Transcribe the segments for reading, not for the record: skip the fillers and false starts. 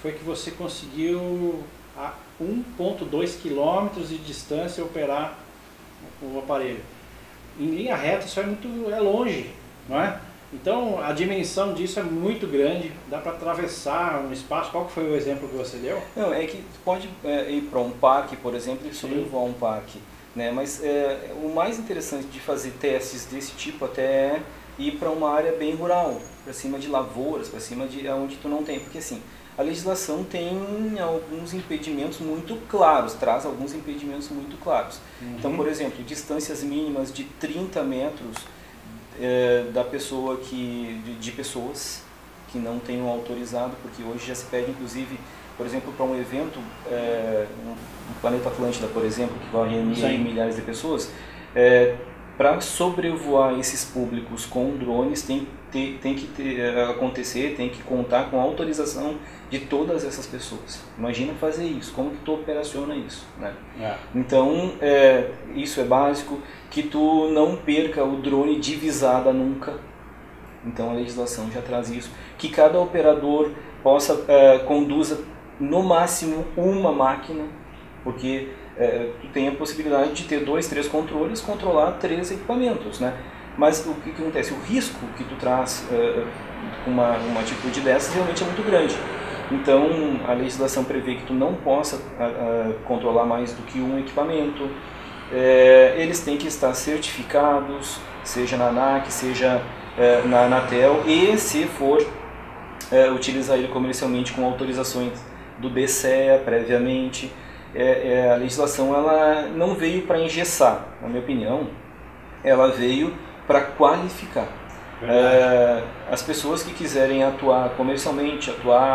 foi que você conseguiu a 1,2 quilômetros de distância operar o aparelho. Em linha reta isso é longe, não é? Então a dimensão disso é muito grande, dá para atravessar um espaço. Qual que foi o exemplo que você deu? Não, é que pode ir para um parque, por exemplo, e sobrevoar um parque, né? Mas o mais interessante de fazer testes desse tipo até é ir para uma área bem rural, para cima de lavouras, para cima de onde tu não tem, porque assim, a legislação tem alguns impedimentos muito claros, traz alguns impedimentos muito claros. Então, por exemplo, distâncias mínimas de 30 metros da pessoa de pessoas que não tenham autorizado, porque hoje já se pede, inclusive, por exemplo, para um evento, um Planeta Atlântida, por exemplo, que vai reunir milhares de pessoas, para sobrevoar esses públicos com drones tem que acontecer, tem que contar com a autorização de todas essas pessoas. Imagina fazer isso, como que tu operaciona isso, né? Então, isso é básico, que tu não perca o drone de visada nunca. Então a legislação já traz isso, que cada operador conduza no máximo uma máquina, porque tu tem a possibilidade de ter 2, 3 controles, controlar 3 equipamentos, né? Mas o que acontece? O risco que tu traz com uma atitude dessas realmente é muito grande. Então a legislação prevê que tu não possa controlar mais do que um equipamento. Eles têm que estar certificados, seja na ANAC, seja na Anatel, e se for utilizar ele comercialmente com autorizações do BCEA previamente. A legislação ela não veio para engessar, na minha opinião, ela veio para qualificar. As pessoas que quiserem atuar comercialmente,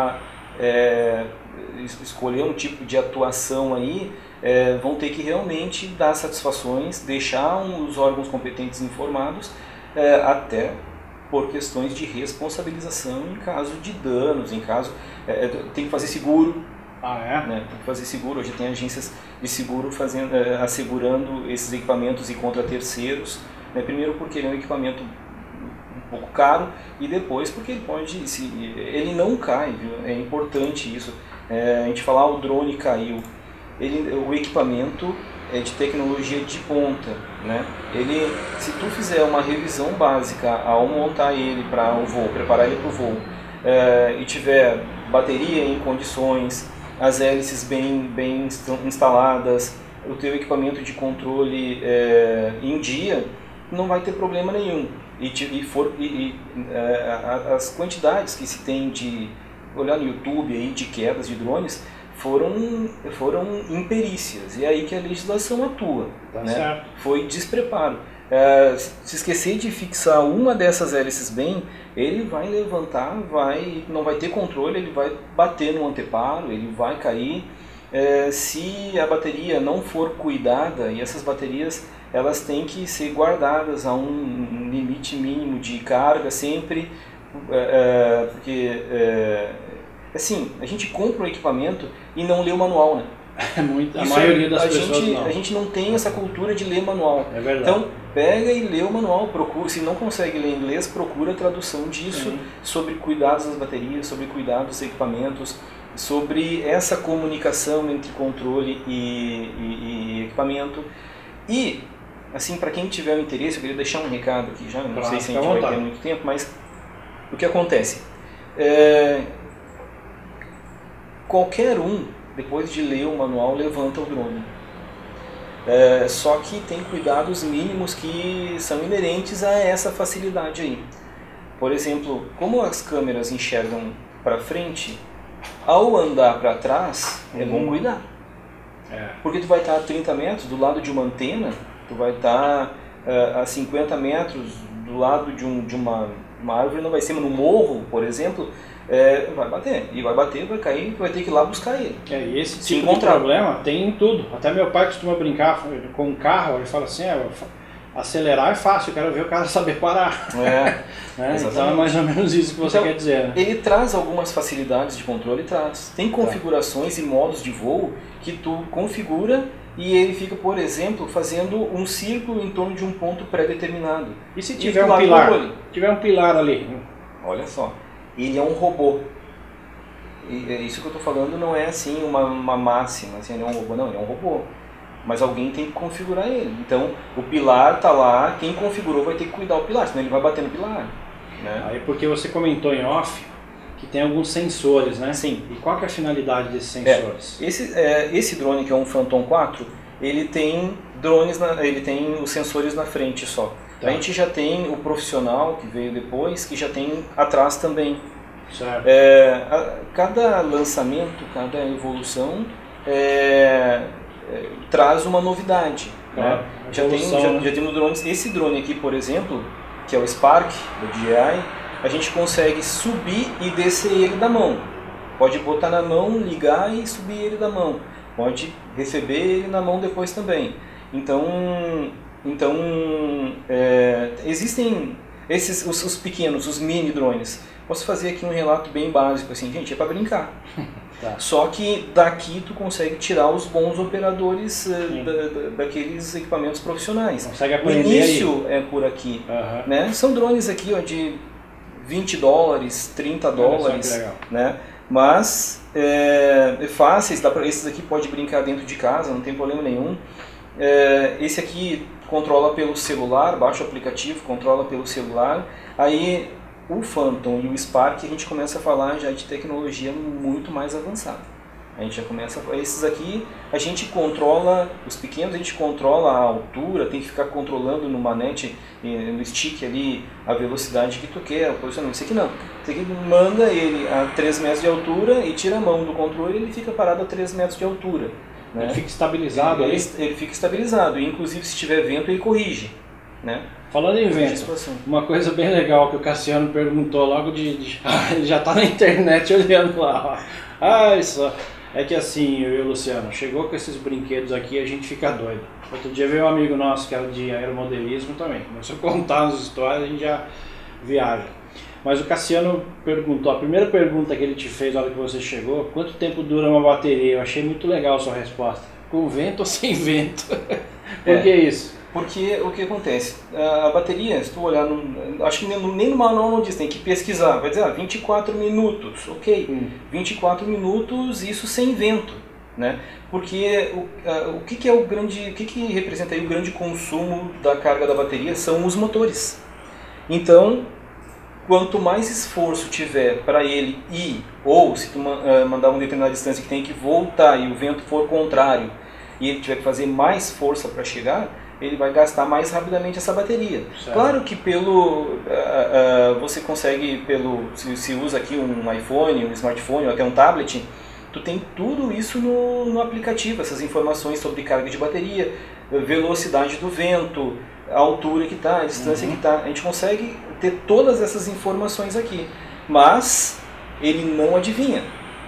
escolher um tipo de atuação aí, vão ter que realmente dar satisfações, deixar os órgãos competentes informados, até por questões de responsabilização em caso de danos, tem que fazer seguro. Né? Tem que fazer seguro. Hoje tem agências de seguro assegurando esses equipamentos e contra terceiros, né? Primeiro porque ele é um equipamento um pouco caro, e depois porque ele não cai, viu? É importante isso. A gente falar o drone caiu, o equipamento é de tecnologia de ponta, né? Se tu fizer uma revisão básica ao montar ele para o voo, preparar ele para o voo, e tiver bateria em condições, as hélices bem instaladas, o teu equipamento de controle em dia, não vai ter problema nenhum. As quantidades que se tem de olhar no YouTube aí, de quedas de drones foram imperícias, e é aí que a legislação atua, né? Certo. Foi despreparo. Se esquecer de fixar uma dessas hélices bem, ele vai levantar, não vai ter controle, ele vai bater no anteparo, ele vai cair. Se a bateria não for cuidada, e essas baterias elas têm que ser guardadas a um limite mínimo de carga sempre, porque assim, a gente compra um equipamento e não lê o manual, né? A maioria das pessoas não. A gente não tem essa cultura de ler manual. É verdade. Então, pega e lê o manual, procura. Se não consegue ler inglês, procura a tradução disso, sobre cuidados das baterias, sobre cuidados dos equipamentos, sobre essa comunicação entre controle e equipamento. E, assim, para quem tiver o interesse, eu queria deixar um recado aqui já, não sei se a gente vai ter muito tempo, mas o que acontece? Qualquer um, depois de ler o manual, levanta o drone. Só que tem cuidados mínimos que são inerentes a essa facilidade aí. Por exemplo, como as câmeras enxergam para frente, ao andar para trás, é bom cuidar. Porque tu vai estar a 30 metros do lado de uma antena, tu vai estar a 50 metros do lado de uma árvore, não vai ser no morro, por exemplo, vai bater, vai cair, tu vai ter que ir lá buscar ele. E esse tipo de problema tem em tudo. Até meu pai costuma brincar com um carro, ele fala assim, acelerar é fácil, eu quero ver o cara saber parar. Então é mais ou menos isso que você quer dizer, né? Ele traz algumas facilidades de controle, tem configurações e modos de voo que tu configura e ele fica, por exemplo, fazendo um círculo em torno de um ponto pré-determinado. E se tiver um pilar? Tiver um pilar ali? Olha só, ele é um robô. isso que eu estou falando não é assim uma máxima, assim, ele é um robô, não, ele é um robô. Mas alguém tem que configurar ele. Então, o pilar está lá, quem configurou vai ter que cuidar do pilar, senão ele vai bater no pilar. Né? Aí porque você comentou em off que tem alguns sensores, né? Sim. E qual que é a finalidade desses sensores? Esse drone, que é um Phantom 4, ele tem ele tem os sensores na frente só. Tá. A gente já tem o profissional, que veio depois, que já tem atrás também. Certo. Cada lançamento, cada evolução traz uma novidade. Né? Já temos drones. Esse drone aqui, por exemplo, que é o Spark, do DJI, a gente consegue subir e descer ele da mão. Pode botar na mão, ligar e subir ele da mão. Pode receber ele na mão depois também. Então existem os pequenos, os mini drones. Posso fazer aqui um relato bem básico, assim, gente, é para brincar. Tá. Só que daqui tu consegue tirar os bons operadores daqueles equipamentos profissionais. Consegue aprender. O início é por aqui. Né? São drones aqui de $20, $30, né? Mas fáceis, esses aqui pode brincar dentro de casa, não tem problema nenhum. Esse aqui controla pelo celular, baixa o aplicativo, controla pelo celular. Aí o Phantom e o Spark a gente começa a falar já de tecnologia muito mais avançada. A gente já começa, esses aqui a gente controla, os pequenos a gente controla a altura, tem que ficar controlando no manete, no stick ali, a velocidade que tu quer, o posicionamento. Esse aqui não, esse aqui manda ele a 3 metros de altura e tira a mão do controle e ele fica parado a 3 metros de altura. Né? Ele fica estabilizado ele fica estabilizado, e inclusive se tiver vento ele corrige. Né? Falando em vento, uma coisa bem legal que o Cassiano perguntou logo ele já está na internet olhando lá. Isso é que assim, eu e o Luciano, chegou com esses brinquedos aqui a gente fica doido. Outro dia veio um amigo nosso que era de aeromodelismo também, começou a contar umas histórias, a gente já viaja. Mas o Cassiano perguntou, a primeira pergunta que ele te fez na hora que você chegou, quanto tempo dura uma bateria? Eu achei muito legal a sua resposta. Com vento ou sem vento? Por que isso? Porque o que acontece? A bateria, se tu olhar, acho que nem no manual não diz, tem que pesquisar, vai dizer 24 minutos, ok, 24 minutos, isso sem vento, né? Porque o que é o grande, o que representa aí o grande consumo da carga da bateria são os motores. Então, quanto mais esforço tiver para ele ir, ou se tu mandar uma determinada distância que tem que voltar e o vento for contrário, e ele tiver que fazer mais força para chegar, ele vai gastar mais rapidamente essa bateria. Certo. Claro que você consegue, se usa aqui um iPhone, um smartphone ou até um tablet, tu tem tudo isso no aplicativo, essas informações sobre carga de bateria, velocidade do vento, a altura que está, a distância que está. A gente consegue ter todas essas informações aqui, mas ele não adivinha.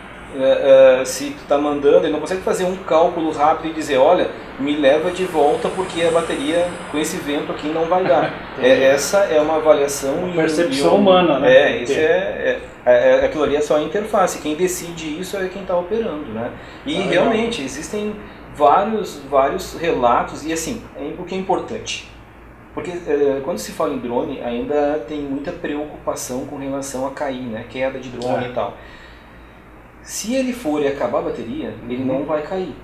Se tu está mandando, ele não consegue fazer um cálculo rápido e dizer, olha, me leva de volta porque a bateria com esse vento aqui não vai dar. Essa é uma avaliação... Uma percepção humana, né? Aquilo ali é só a interface, quem decide isso é quem está operando, né? E realmente existem vários relatos, e assim, o que é importante? Porque quando se fala em drone, ainda tem muita preocupação com relação a cair, né? Queda de drone e tal. Se ele for e acabar a bateria, ele não vai cair.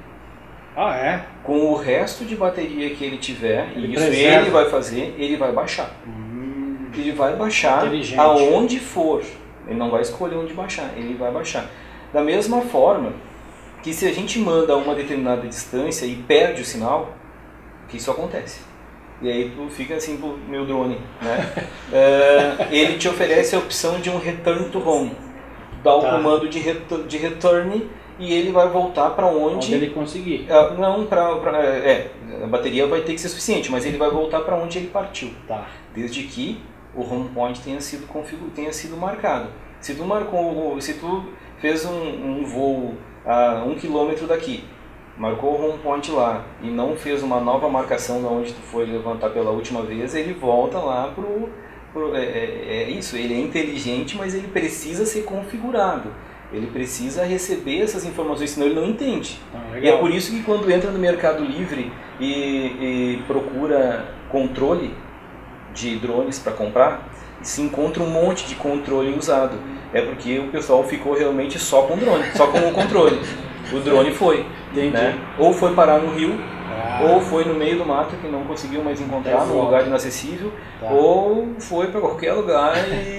Com o resto de bateria que ele tiver, e isso ele vai fazer, ele vai baixar. Ele vai baixar aonde for. Ele não vai escolher onde baixar, ele vai baixar. Da mesma forma que se a gente manda a uma determinada distância e perde o sinal, que isso acontece. E aí tu fica assim pro meu drone, né? Ele te oferece a opção de um return to home. Dá o comando de return e ele vai voltar para onde ele conseguir. Não, a bateria vai ter que ser suficiente, mas ele vai voltar para onde ele partiu. Desde que o home point tenha sido marcado. Se tu fez um voo a 1 km daqui, marcou o home point lá e não fez uma nova marcação de onde tu foi levantar pela última vez, ele volta lá isso, ele é inteligente, mas ele precisa ser configurado. Ele precisa receber essas informações, senão ele não entende. E é por isso que quando entra no Mercado Livre e procura controle de drones para comprar, se encontra um monte de controle usado. É porque o pessoal ficou realmente só com o drone, só com o controle. O drone foi, né? Ou foi parar no rio, ou foi no meio do mato que não conseguiu mais encontrar, num lugar inacessível, ou foi para qualquer lugar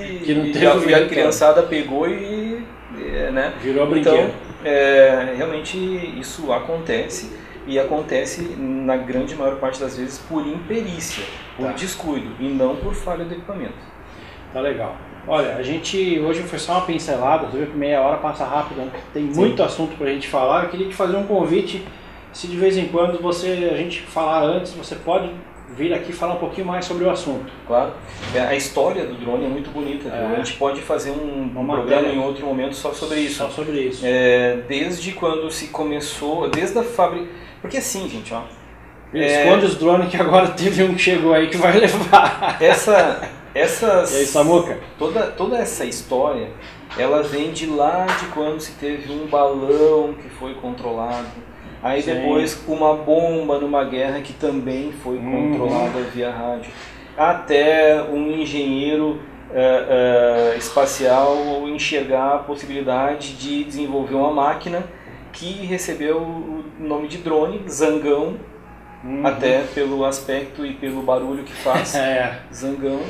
e a criançada pegou e né? Virou brinquedo. Então, realmente isso acontece, e acontece na grande maior parte das vezes por imperícia, por descuido, e não por falha do equipamento. Tá legal. Olha, a gente hoje foi só uma pincelada, você viu que meia hora passa rápido, né? Tem muito assunto pra gente falar. Eu queria te fazer um convite, se de vez em quando a gente falar antes, você pode vir aqui falar um pouquinho mais sobre o assunto. Claro, a história do drone é muito bonita, a gente pode fazer um programa em outro momento só sobre isso. Só sobre isso. Desde quando se começou, desde a fábrica, porque assim, gente, ó. Esconde os drones que agora teve um que chegou aí que vai levar. E aí, Samuca? Toda essa história, ela vem de lá de quando se teve um balão que foi controlado, aí depois uma bomba numa guerra que também foi controlada via rádio, até um engenheiro espacial enxergar a possibilidade de desenvolver uma máquina que recebeu o nome de drone, Zangão, até pelo aspecto e pelo barulho que faz, Zangão.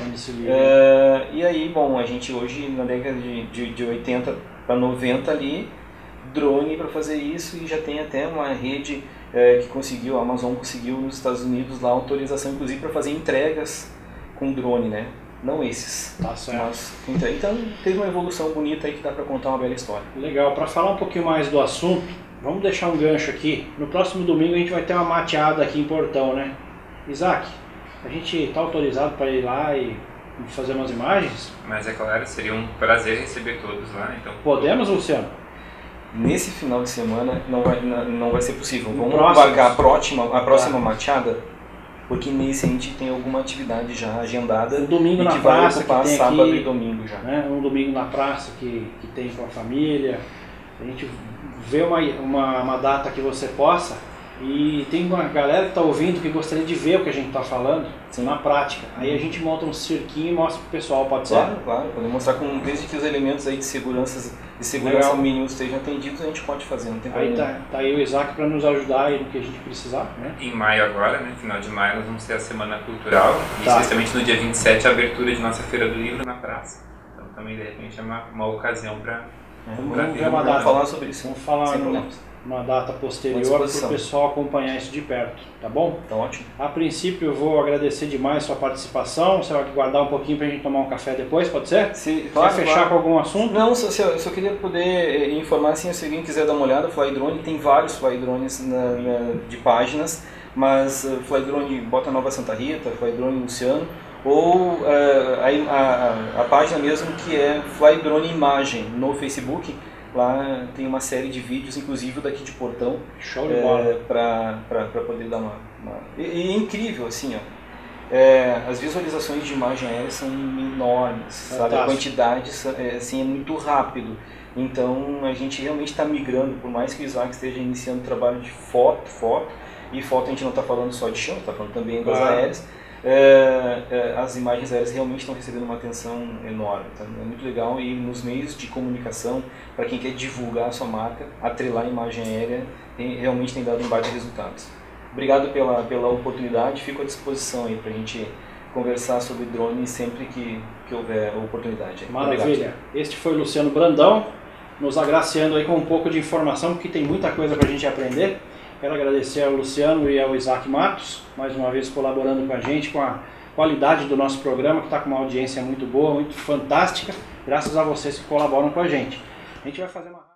E aí, bom, a gente hoje, na década de 80 para 90 ali, drone para fazer isso, e já tem até uma rede que conseguiu, a Amazon conseguiu nos Estados Unidos lá autorização, inclusive, para fazer entregas com drone, né? Não esses. Tá certo. Mas, então, teve uma evolução bonita aí que dá para contar uma bela história. Legal. Para falar um pouquinho mais do assunto, vamos deixar um gancho aqui. No próximo domingo a gente vai ter uma mateada aqui em Portão, né? Isaac, a gente está autorizado para ir lá e fazer umas imagens? Mas é claro, seria um prazer receber todos lá, então. Podemos, Luciano? Nesse final de semana não vai ser possível. Vamos marcar a próxima mateada, porque nesse a gente tem alguma atividade já agendada. Um domingo na que praça, vai ocupar que tem sábado aqui, e domingo já. Né? Um domingo na praça que tem com a família. A gente vê uma data que você possa, e tem uma galera que está ouvindo que gostaria de ver o que a gente está falando na prática. Aí a gente monta um cirquinho e mostra pro pessoal, pode ser? Claro. Podemos mostrar desde que os elementos aí de segurança mínimos estejam atendidos, a gente pode fazer, não tem problema. Aí tá aí o Isaac para nos ajudar aí no que a gente precisar, né? Em maio agora, né, final de maio, nós vamos ter a Semana Cultural, e especialmente no dia 27 a abertura de nossa Feira do Livro na praça. Então também, de repente, é uma ocasião para vamos falar sobre isso. Vamos falar uma data posterior para o pessoal acompanhar isso de perto, tá bom? Tá ótimo. A princípio eu vou agradecer demais a sua participação. Você vai guardar um pouquinho para a gente tomar um café depois, pode ser? Sim, claro. Quer fechar com algum assunto? Não, só queria poder informar, assim, se alguém quiser dar uma olhada, Flydrone, tem vários Flydrones de páginas, mas Flydrone Bota Nova Santa Rita, Flydrone Luciano, ou a página mesmo que é Flydrone Imagem no Facebook. Lá tem uma série de vídeos, inclusive daqui de Portão, show de bola, para poder dar uma... E é incrível, assim, ó. As visualizações de imagem aérea são enormes, sabe? A quantidade assim, é muito rápido. Então a gente realmente está migrando, por mais que o Isaac esteja iniciando o trabalho de foto, e foto a gente não está falando só de chão, está falando também das aéreas. As imagens aéreas realmente estão recebendo uma atenção enorme, tá? É muito legal, e nos meios de comunicação, para quem quer divulgar a sua marca, atrelar a imagem aérea realmente tem dado um baita resultados. Obrigado pela oportunidade, fico à disposição aí para a gente conversar sobre drone sempre que houver oportunidade. Maravilha. Obrigado. Este foi o Luciano Brandão, nos agraciando aí com um pouco de informação, porque tem muita coisa para a gente aprender. Quero agradecer ao Luciano e ao Isaac Matos, mais uma vez colaborando com a gente, com a qualidade do nosso programa, que está com uma audiência muito boa, muito fantástica, graças a vocês que colaboram com a gente. A gente vai fazer uma...